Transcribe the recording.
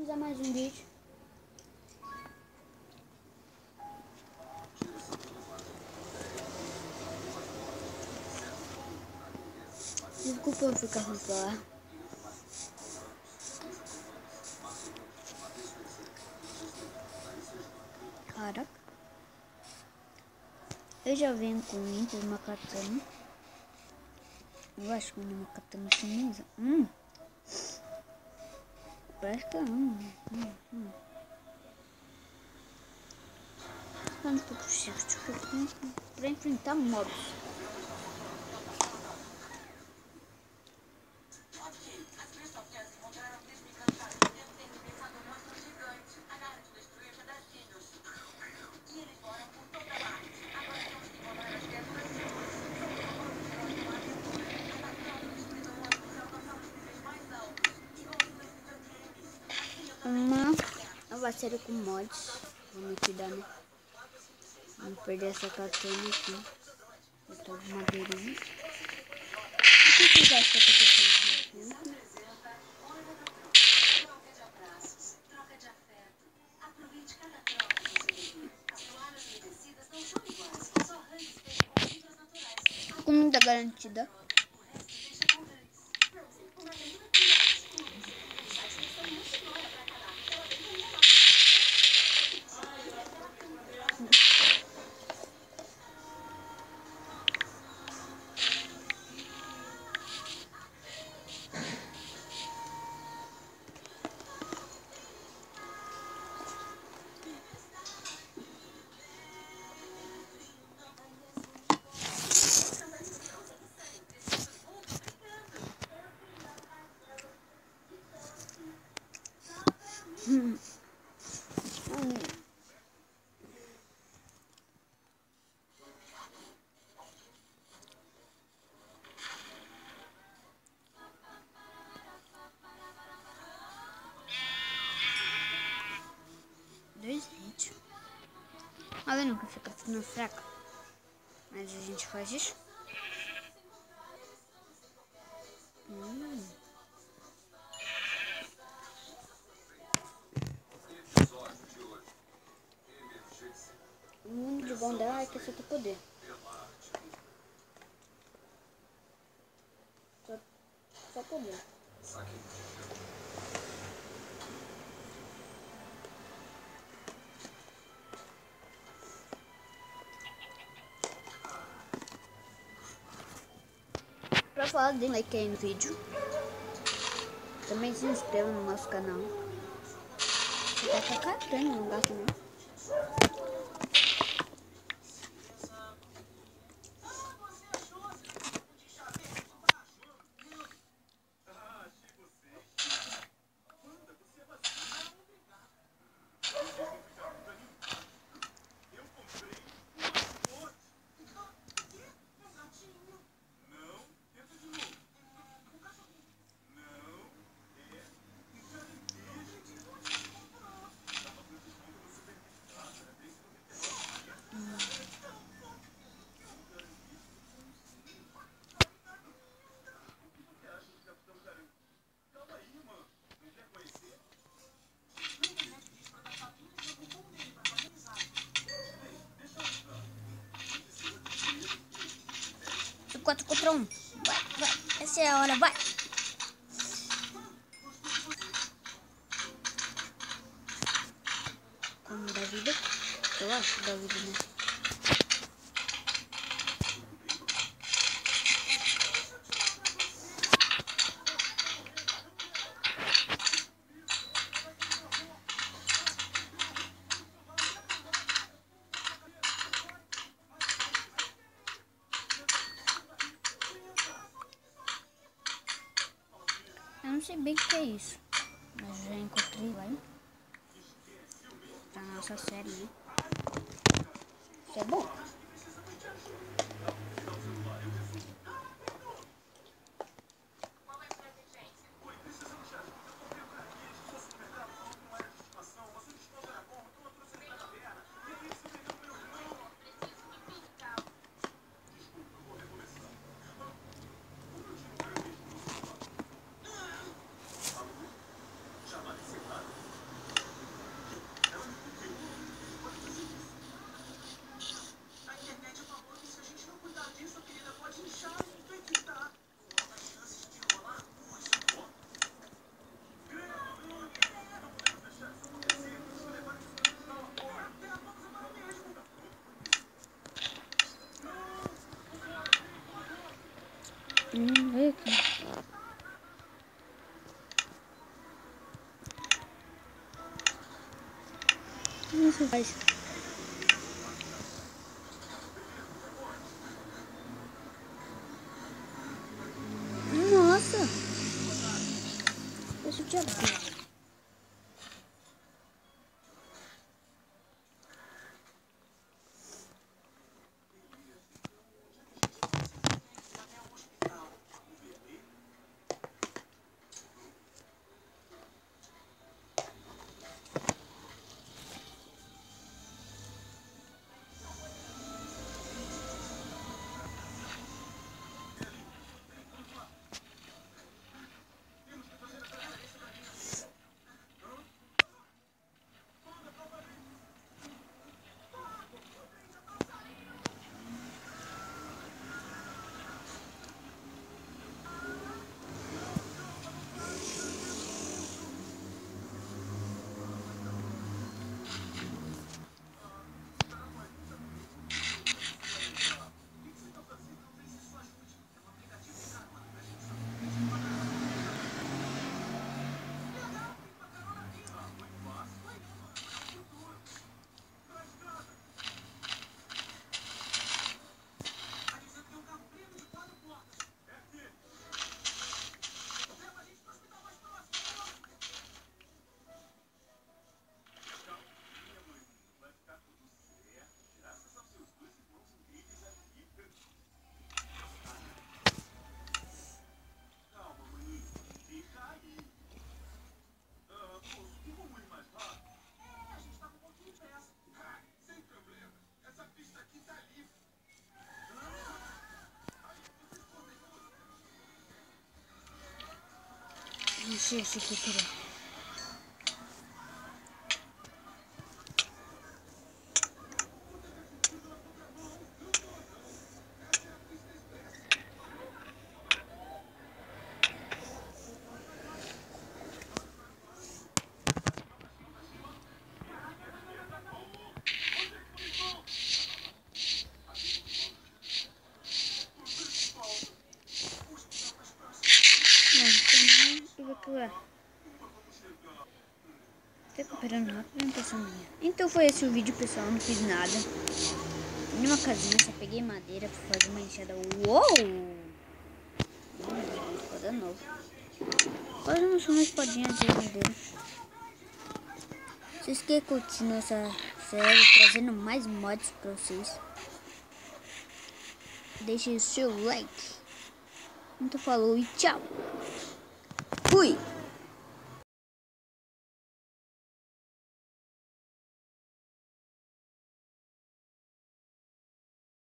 finalizar mais um vídeo. Desculpa eu ficar sem falar. Caraca. Eu já venho com uma katana. Eu acho que é uma katana chinesa. Parece que é Vamos para o shift para enfrentar mobs. Uma nova série com mods. Vamos cuidar, né? Vamos perder essa katana aqui. Eu tô de madeirinha. O que vocês acham que eu tô fazendo? Comida garantida. Dois vídeos. Tá vendo que fica ficando fraca? Mas a gente faz isso. O mundo de bom dela é que você tem poder. Só poder. Pra falar, dê like aí no vídeo. Também se inscreva no nosso canal. Vai ficar catando no gato, né? Quatro contra um. Vai. Essa é a hora, vai. Como dá vida? Eu acho que dá vida, né? Eu não sei bem o que é isso, mas já encontrei lá, hein? Pra nossa série, né? Isso é bom. Como você faz? Nossa! Deixa eu te abrir. Encher esse aqui, peraí. Tá recuperando rápido, não tá minha. Então foi esse o vídeo, pessoal. Não fiz nada. Nenhuma casinha, só peguei madeira pra fazer uma enxada. Uou! Espada nova. Quase não sou uma espadinha de madeira. Vocês querem continuar essa série trazendo mais mods pra vocês? Deixe o seu like. Então falou e tchau. Fui!